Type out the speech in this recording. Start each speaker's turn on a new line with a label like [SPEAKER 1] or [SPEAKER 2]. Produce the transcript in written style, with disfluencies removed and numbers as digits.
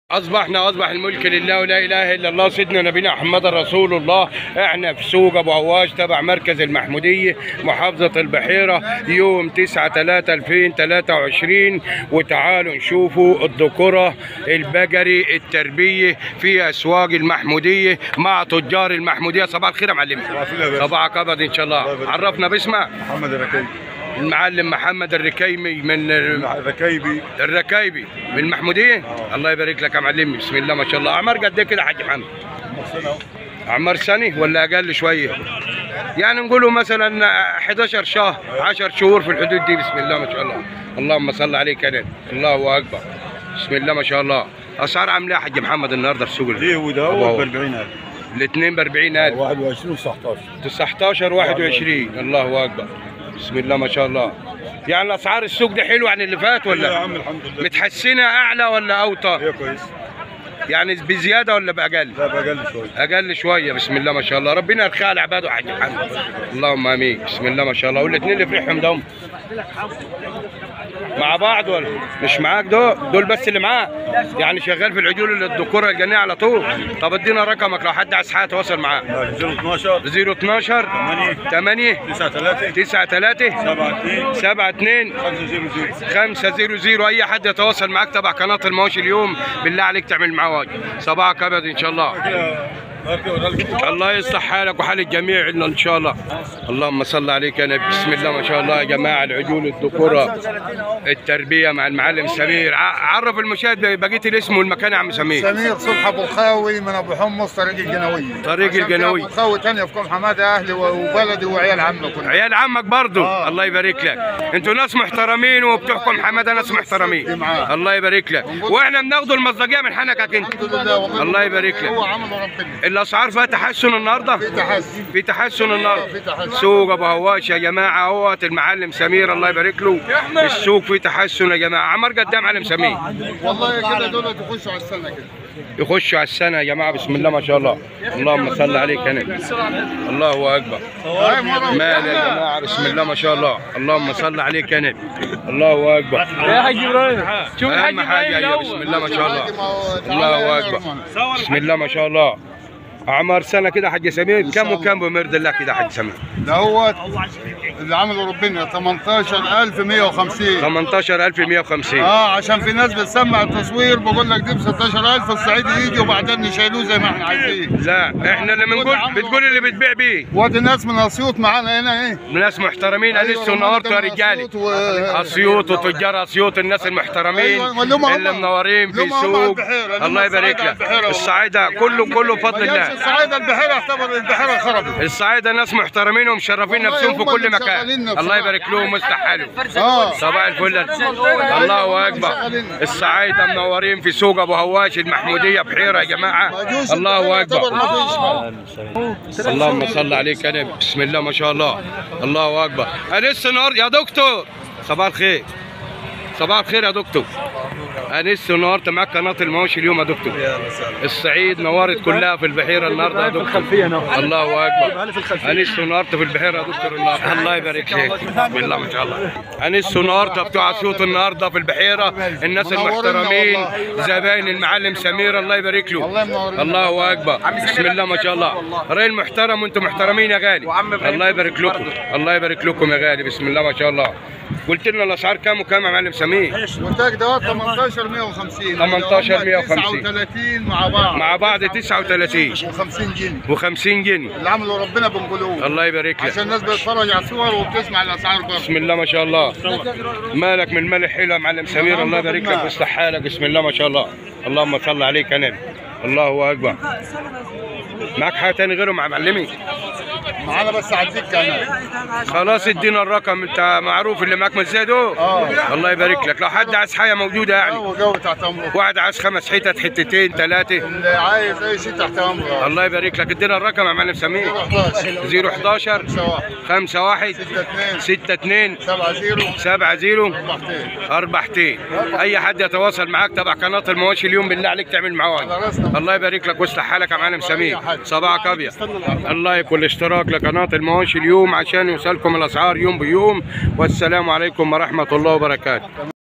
[SPEAKER 1] أصبح الملك لله ولا إله إلا الله سيدنا نبينا محمد رسول الله. احنا في سوق أبو هواش تبع مركز المحمودية محافظة البحيرة يوم 9/3/2023. وتعالوا نشوفوا الذكورة البقري التربية في أسواق المحمودية مع تجار المحمودية. صباح الخير يا معلم. صباحك أبد إن شاء الله. عرفنا باسمك.
[SPEAKER 2] محمد الركيبي.
[SPEAKER 1] المعلم محمد الركيمي من الركيبي من المحموديه. الله يبارك لك يا معلم. بسم الله ما شاء الله. اعمار قد ايه كده يا حاج محمد؟ اعمار سنه ولا اقل شويه؟ يعني نقولوا مثلا 11 شهر 10 شهور في الحدود دي. بسم الله ما شاء الله. اللهم صل عليك يا نبي. الله اكبر. بسم الله ما شاء الله. اسعار عامله يا حاج محمد النهارده في سوق
[SPEAKER 2] دي وده ب 40,000.
[SPEAKER 1] الاثنين ب 40,000.
[SPEAKER 2] 21 و19
[SPEAKER 1] 19 21. الله اكبر. بسم الله ما شاء الله. يعني اسعار السوق دي حلوه عن اللي فات ولا؟
[SPEAKER 2] يا عم الحمد لله.
[SPEAKER 1] متحسنه اعلى ولا اوطى؟
[SPEAKER 2] هي كويس.
[SPEAKER 1] يعني بزياده ولا باقل؟
[SPEAKER 2] لا باقل شويه.
[SPEAKER 1] اقل شويه. بسم الله ما شاء الله. ربنا يرخيها على عباده يا حاج محمد. اللهم امين. بسم الله ما شاء الله. والاثنين اللي فرحهم ده مع بعض ولا مش معاك؟ دول بس اللي معاك. يعني شغال في العجول الذكوره الجنيه على طول. طب ادينا رقمك لو حد عايز حاجه يتواصل معاك. 012 8 93 72 500. اي حد يتواصل معاك تبع قناه المواشي اليوم بالله عليك تعمل معاه واجب. صباحك ابد ان شاء الله. الله يصلح حالك وحال الجميع ان شاء الله. اللهم صل عليك يا نبي. بسم الله ما شاء الله يا جماعه. العجول الذكوره التربيه مع المعلم سمير. عرف المشاهد بقيه الاسم والمكان يا عم سمير.
[SPEAKER 3] سمير صلح ابو الخاوي من ابو حمص طريق الجنويه.
[SPEAKER 1] طريق الجنويه.
[SPEAKER 3] ابو الخاوي ثانيه في كل حماده اهلي وبلدي وعيال عمك.
[SPEAKER 1] عيال عمك برضه. الله يبارك لك. انتوا ناس محترمين وبتحكم حماده ناس محترمين. الله يبارك لك. واحنا بناخدوا المصداقيه من حنكك انت.
[SPEAKER 3] الحمد لله والله.
[SPEAKER 1] الله يبارك لك.
[SPEAKER 3] هو عمل ربنا.
[SPEAKER 1] الاسعار فيها تحسن النهارده؟ في تحسن النهارده. سوق ابو هواش يا جماعه اهوت المعلم سمير الله يبارك له. السوق فيه تحسن يا جماعه. عمر قد ايه يا معلم سمير؟
[SPEAKER 3] والله كده دول يخشوا على السنه كده.
[SPEAKER 1] يخشوا على السنه يا جماعه. بسم الله ما شاء الله. اللهم صل عليك يا نبي. الله اكبر. مال يا جماعه. بسم الله ما شاء الله. اللهم صل عليك يا نبي. الله اكبر.
[SPEAKER 4] يا حاج ابراهيم شوف
[SPEAKER 1] اهم حاجه. بسم الله ما شاء الله. الله اكبر. بسم الله ما شاء الله. اعمار سنه كده حاج سمير. كم وكم بمرد الله كده حاج سمير؟
[SPEAKER 3] دوت اللي عمله ربنا 18,150.
[SPEAKER 1] 18,150.
[SPEAKER 3] عشان في ناس بتسمع التصوير بقول لك دي ب 16,000 الصعيدي يجي وبعدين يشيلوه زي ما احنا عايزين.
[SPEAKER 1] لا احنا اللي بتقول اللي بتبيع بيه.
[SPEAKER 3] وادي ناس من اسيوط معانا هنا ايه؟
[SPEAKER 1] ناس محترمين. انسوا النهارده يا رجاله. اسيوط وتجار اسيوط الناس المحترمين اللي منورين في سوق. الله يبارك لك. الصعيده كله بفضل الله.
[SPEAKER 3] الصعيده البحيره يعتبر البحيره خربت.
[SPEAKER 1] الصعيده ناس محترمين ومشرفين نفسهم في كل مكان. الله يبارك لهم ويصلح حالهم. صباح الفل. الله اكبر. الصعايده منورين في سوق ابو هواش المحموديه بحيره يا جماعه. الله اكبر. اللهم صل عليك يا نبي. بسم الله ما شاء الله. الله اكبر. انس نور يا دكتور. صباح الخير. صباح الخير يا دكتور. انس نورت معاك قناه المواشي اليوم يا دكتور. الصعيد نورت كلها في البحيره النهارده يا دكتور. الله اكبر. انس نورت في البحيره يا دكتور النهارده. الله يبارك فيك. بسم الله ما شاء الله. انس نورت بتوع اسيوط النهارده في البحيره الناس المحترمين زباين المعلم سمير الله يبارك له. الله اكبر. بسم الله ما شاء الله. راجل محترم وانتم محترمين يا غالي. الله يبارك لكم. الله يبارك لكم يا غالي. بسم الله ما شاء الله. قلت لنا الاسعار كام وكام يا معلم سمير؟
[SPEAKER 3] والتاج دوت 18,150.
[SPEAKER 1] 18,150
[SPEAKER 3] 39 مع بعض
[SPEAKER 1] 39
[SPEAKER 3] و50 جنيه.
[SPEAKER 1] و50 جنيه
[SPEAKER 3] اللي عمله ربنا بنقولوه.
[SPEAKER 1] الله يبارك لك.
[SPEAKER 3] عشان الناس بتتفرج على الصور وبتسمع الاسعار برضه.
[SPEAKER 1] بسم الله ما شاء الله. مالك من مال حلو يا معلم سمير. الله يبارك لك ويصلح حالك. بسم الله ما شاء الله. اللهم صل عليك يا نبي. الله اكبر. معك حاجه ثاني غيره مع معلمي؟
[SPEAKER 3] معانا بس عديك كمان.
[SPEAKER 1] خلاص ادينا الرقم. انت معروف اللي معاك مزاده. الله يبارك لك. لو حد عايز حاجه موجوده يعني.
[SPEAKER 3] جو تحت امرك.
[SPEAKER 1] واحد عايز 5 حتت حتتين 3.
[SPEAKER 3] اللي عايز اي شيء تحت امرك.
[SPEAKER 1] الله يبارك لك. ادينا الرقم يا معلم سمير. 011 51 62 70 4. اي حد يتواصل معاك تبع قناه المواشي اليوم بالله عليك تعمل معاه واجب. الله يبارك لك ويصلح حالك يا معلم سمير. صباحك ابيض. اللايك والاشتراك لقناه المواشي اليوم عشان يوصلكم الاسعار يوم بيوم. والسلام عليكم ورحمه الله وبركاته.